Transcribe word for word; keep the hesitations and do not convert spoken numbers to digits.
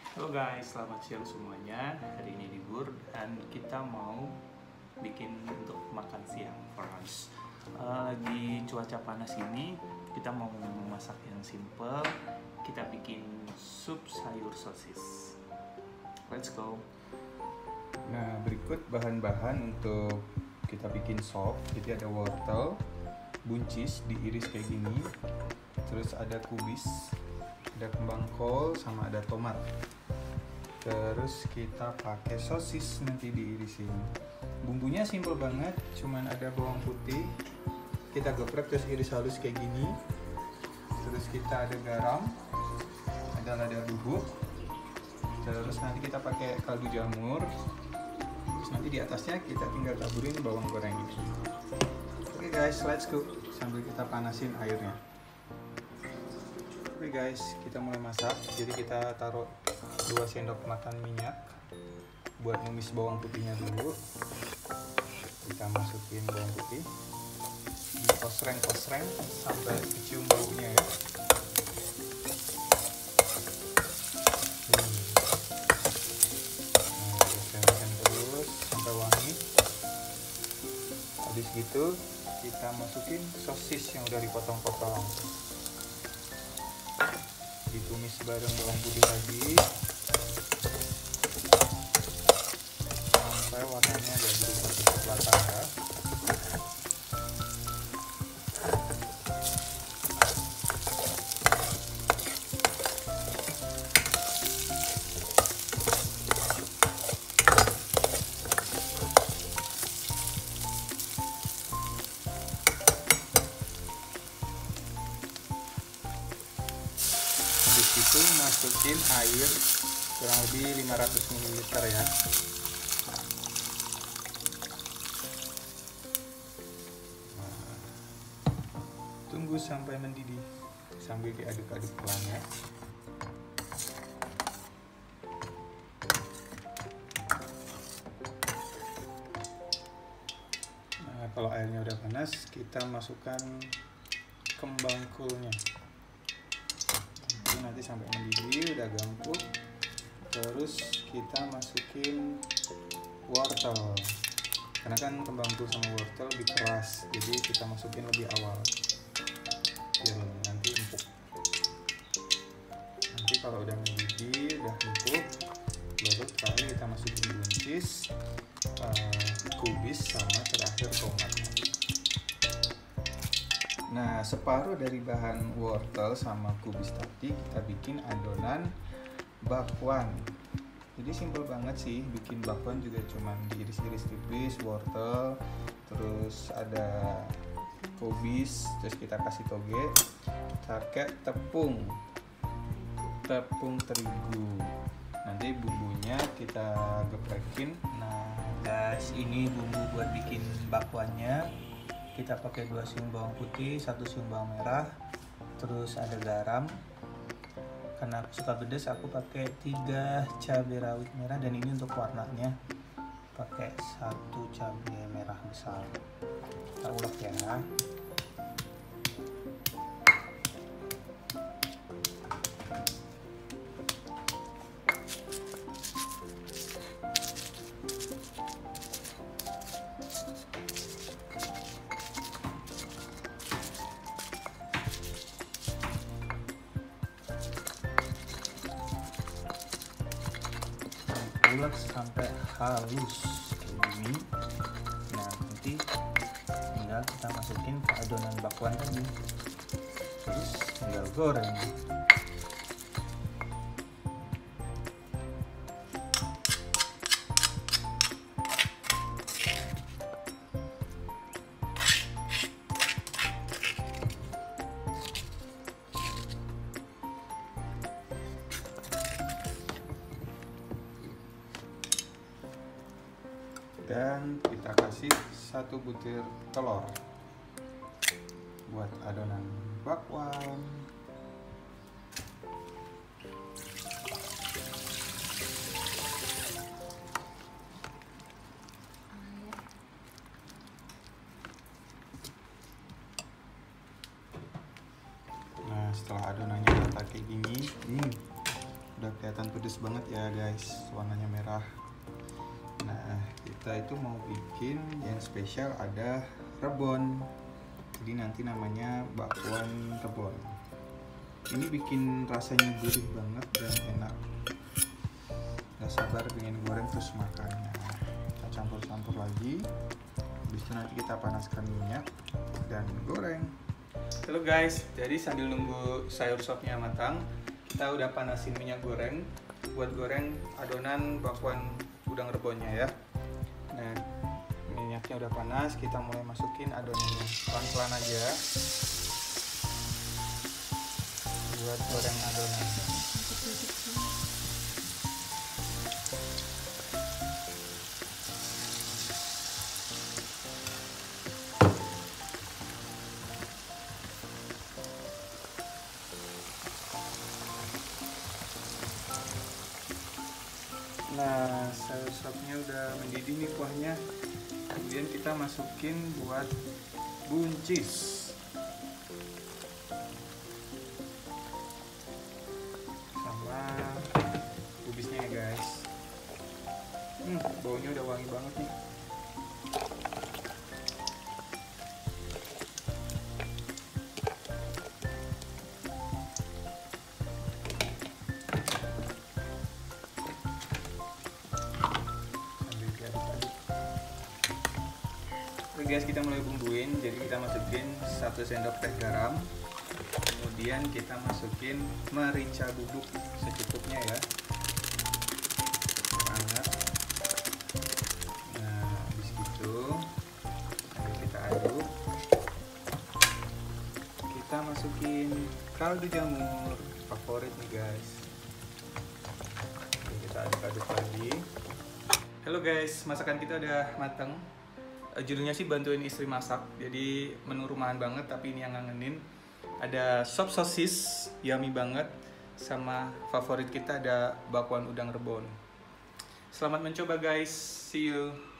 Halo guys, selamat siang semuanya. Hari ini libur dan kita mau bikin untuk makan siang for lunch. Uh, lagi cuaca panas ini, kita mau memasak yang simple. Kita bikin sup sayur sosis. Let's go. Nah, berikut bahan-bahan untuk kita bikin sop. Jadi ada wortel, buncis diiris kayak gini, terus ada kubis, ada kembang kol, sama ada tomat. Terus kita pakai sosis nanti diirisin. Bumbunya simple banget, cuman ada bawang putih, kita geprek terus iris halus kayak gini. Terus kita ada garam, ada lada bubuk. Terus nanti kita pakai kaldu jamur. Terus nanti di atasnya kita tinggal taburin bawang goreng ini. Oke guys, let's go. Sambil kita panasin airnya. Oke guys, kita mulai masak. Jadi kita taruh dua sendok makan minyak buat numis bawang putihnya dulu. Kita masukin bawang putih, dikosreng-kosreng sampai kecium baunya ya. Hmm. Nah, kosreng terus sampai wangi. Habis gitu kita masukin sosis yang udah dipotong-potong, ditumis bareng bawang putih lagi sampai warnanya agak berubah kecoklatan ya. Habis itu masukin air kurang lebih lima ratus mililiter ya. Nah, tunggu sampai mendidih sambil diaduk-aduk pelan ya. Nah, kalau airnya udah panas, kita masukkan kembang kulnya. Nanti sampai mendidih udah ganggu, terus kita masukin wortel, karena kan kembang kul sama wortel lebih keras, jadi kita masukin lebih awal biar nanti empuk. Nanti kalau udah mendidih udah empuk, baru terakhir kita masukin buncis, uh, kubis, sama terakhir tomat. Nah, separuh dari bahan wortel sama kubis tadi kita bikin adonan bakwan. Jadi simple banget sih, bikin bakwan juga cuman diiris-iris tipis wortel, terus ada kubis, terus kita kasih toge, pakai tepung, tepung terigu. Nanti bumbunya kita geprekin. Nah, guys, ini bumbu buat bikin bakwannya. Kita pakai dua siung bawang putih, satu siung bawang merah, terus ada garam. Karena aku suka pedas, aku pakai tiga cabai rawit merah, dan ini untuk warnanya pakai satu cabai merah besar. Kita ulek ya. Ulek sampai halus kayak gini. Nah, nanti tinggal kita masukin ke adonan bakwan tadi, terus tinggal goreng. Dan kita kasih satu butir telur buat adonan bakwan. Nah, setelah adonannya rata kayak gini, hmm, Udah kelihatan pedes banget ya guys, warnanya merah. Nah, kita itu mau bikin yang spesial ada rebon. Jadi nanti namanya bakwan rebon. Ini bikin rasanya gurih banget dan enak. Gak sabar pengen goreng terus makannya. Kita campur-campur lagi. Habis itu nanti kita panaskan minyak dan goreng. Halo guys, jadi sambil nunggu sayur sopnya matang, kita udah panasin minyak goreng buat goreng adonan bakwan udang rebonnya ya. Nah, minyaknya udah panas, kita mulai masukin adonannya pelan-pelan aja buat goreng adonan. Nah, sayur sopnya udah mendidih nih kuahnya. Kemudian kita masukin buat buncis sama kubisnya ya guys. Hmm, baunya udah wangi banget nih. Oke guys, kita mulai bumbuin. Jadi kita masukin satu sendok teh garam. Kemudian kita masukin merica bubuk secukupnya ya. Hangat. Nah, habis itu sambil kita aduk, kita masukin kaldu jamur favorit nih guys. Oke, kita aduk-aduk lagi. Halo guys, masakan kita udah matang. Judulnya sih bantuin istri masak, jadi menu rumahan banget tapi ini yang ngangenin. Ada sop sosis yummy banget, sama favorit kita ada bakwan udang rebon. Selamat mencoba guys, see you.